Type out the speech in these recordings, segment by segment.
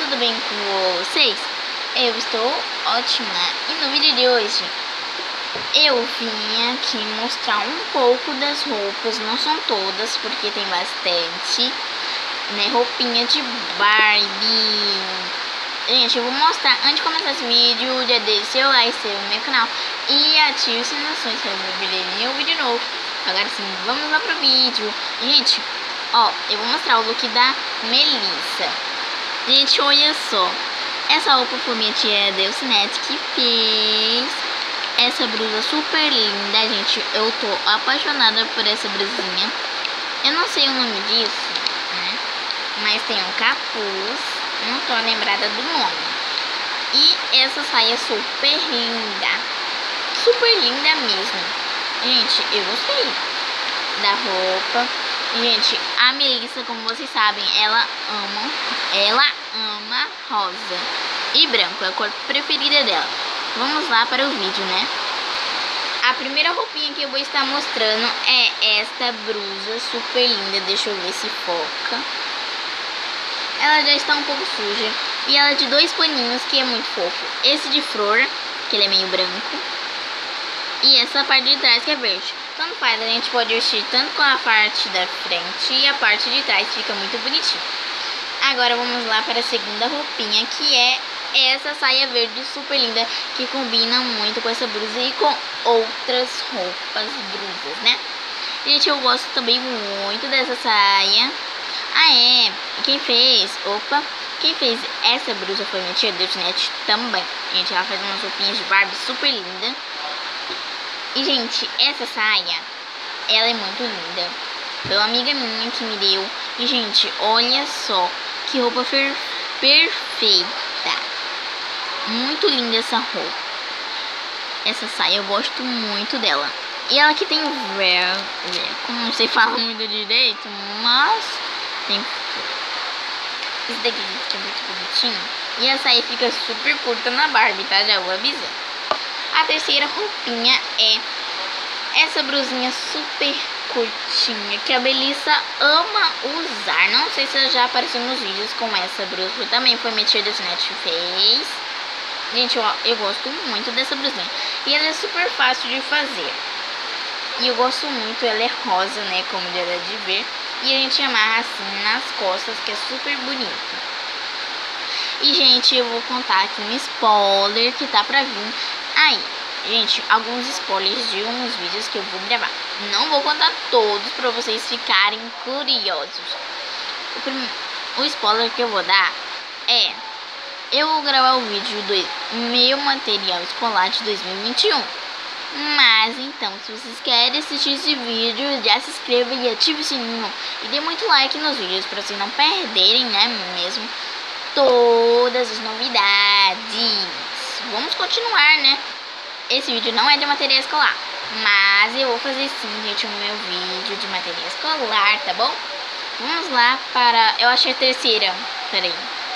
tudo bem com vocês? Eu estou ótima e no vídeo de hoje eu vim aqui mostrar um pouco das roupas, não são todas porque tem bastante, né, roupinha de Barbie. Gente, eu vou mostrar, antes de começar esse vídeo, já deixe seu like, inscreva no meu canal e ative as notificações para ver nenhum vídeo novo. Agora sim, vamos lá pro vídeo. Gente, ó, eu vou mostrar o look da Melissa. Gente, olha só. Essa roupa foi minha tia Delcinete que fez. Essa blusa super linda, gente. Eu tô apaixonada por essa blusinha. Eu não sei o nome disso, né? Mas tem um capuz. Não tô lembrada do nome. E essa saia super linda. Super linda mesmo. Gente, eu gostei da roupa. Gente, a Melissa, como vocês sabem, ela ama rosa e branco, é a cor preferida dela. Vamos lá para o vídeo, né? A primeira roupinha que eu vou estar mostrando é esta blusa super linda. Deixa eu ver se foca. Ela já está um pouco suja e ela é de dois paninhos, que é muito fofo. Esse de flor, que ele é meio branco, e essa parte de trás que é verde. Tanto faz, a gente pode vestir tanto com a parte da frente e a parte de trás, fica muito bonitinho. Agora vamos lá para a segunda roupinha, que é essa saia verde super linda, que combina muito com essa blusa e com outras roupas, blusas, né? Gente, eu gosto também muito dessa saia. Ah, é, quem fez essa blusa foi minha tia Delcinete também. Gente, ela faz umas roupinhas de Barbie super linda. E, gente, essa saia, ela é muito linda. Foi uma amiga minha que me deu. E, gente, olha só que roupa perfeita. Muito linda essa roupa. Essa saia, eu gosto muito dela. E ela aqui tem como não sei falar muito direito, mas tem esse daqui que é muito bonitinho. E a saia fica super curta na Barbie, tá? Já vou avisando. A terceira roupinha é essa blusinha super curtinha, que a Melissa ama usar. Não sei se ela já apareceu nos vídeos com essa blusa. Também foi minha tia Delcinete que fez. Gente, eu gosto muito dessa blusinha. E ela é super fácil de fazer. E eu gosto muito, ela é rosa, né, como já dá de ver. E a gente amarra assim nas costas, que é super bonito. E, gente, eu vou contar aqui um spoiler que tá pra vir aí. Gente, alguns spoilers de uns vídeos que eu vou gravar. Não vou contar todos pra vocês ficarem curiosos. O spoiler que eu vou dar é: eu vou gravar o vídeo do meu material escolar de 2021. Mas então, se vocês querem assistir esse vídeo, já se inscreva e ative o sininho. E dê muito like nos vídeos pra vocês não perderem, né, mesmo, todas as novidades. Vamos continuar, né? Esse vídeo não é de material escolar, mas eu vou fazer sim, gente, o meu vídeo de material escolar, tá bom? Vamos lá para, eu achei a terceira, peraí.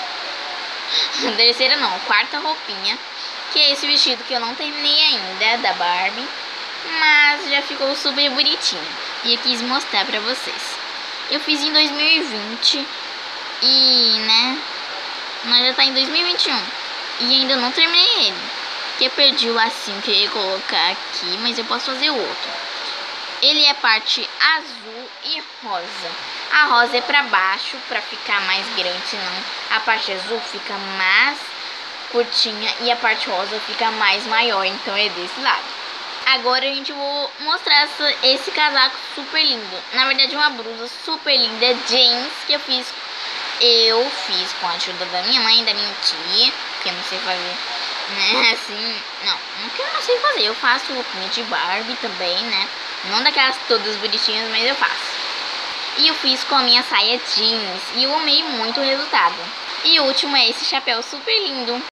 Terceira não, quarta roupinha, que é esse vestido que eu não terminei ainda, da Barbie, mas já ficou super bonitinho. E eu quis mostrar pra vocês. Eu fiz em 2020 e, né, nós já tá em 2021 e ainda não terminei ele. Que eu perdi o lacinho que eu ia colocar aqui, mas eu posso fazer outro. Ele é parte azul e rosa. A rosa é pra baixo, pra ficar mais grande, senão a parte azul fica mais curtinha e a parte rosa fica mais maior, então é desse lado. Agora a gente vai mostrar esse casaco super lindo. Na verdade é uma blusa super linda, jeans, que eu fiz com a ajuda da minha mãe e da minha tia, que eu não sei fazer, né, assim, não que eu não sei fazer, eu faço roupinha de Barbie também, né, não daquelas todas bonitinhas, mas eu faço. E eu fiz com a minha saia jeans, e eu amei muito o resultado. E o último é esse chapéu super lindo.